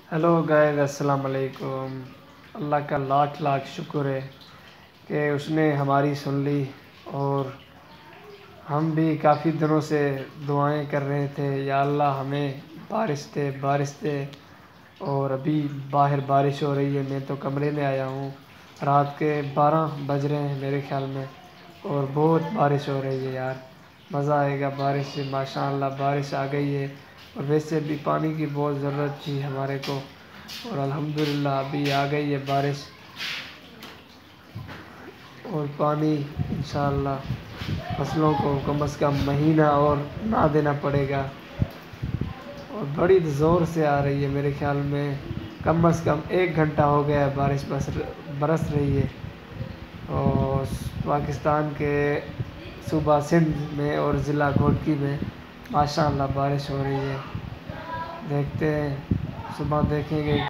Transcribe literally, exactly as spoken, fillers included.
Hello guys, अस्सलाम वालेकुम। अल्लाह का लाख लाख शुक्र है कि उसने हमारी सुन ली। और हम भी काफ़ी दिनों से दुआएं कर रहे थे, या अल्लाह हमें बारिश दे बारिश दे। और अभी बाहर बारिश हो रही है, मैं तो कमरे में आया हूँ। रात के बारह बज रहे हैं मेरे ख्याल में, और बहुत बारिश हो रही है यार। मज़ा आएगा बारिश से, माशाअल्लाह बारिश आ गई है। और वैसे भी पानी की बहुत ज़रूरत थी हमारे को, और अल्हम्दुलिल्लाह अभी आ गई है बारिश। और पानी इंशाअल्लाह फसलों को कम से कम महीना और ना देना पड़ेगा। और बड़ी ज़ोर से आ रही है, मेरे ख्याल में कम से कम एक घंटा हो गया है बारिश बस बरस रही है। और पाकिस्तान के सूबा सिंध में और ज़िला घोटकी में माशाअल्लाह बारिश हो रही है। देखते हैं, सुबह देखेंगे।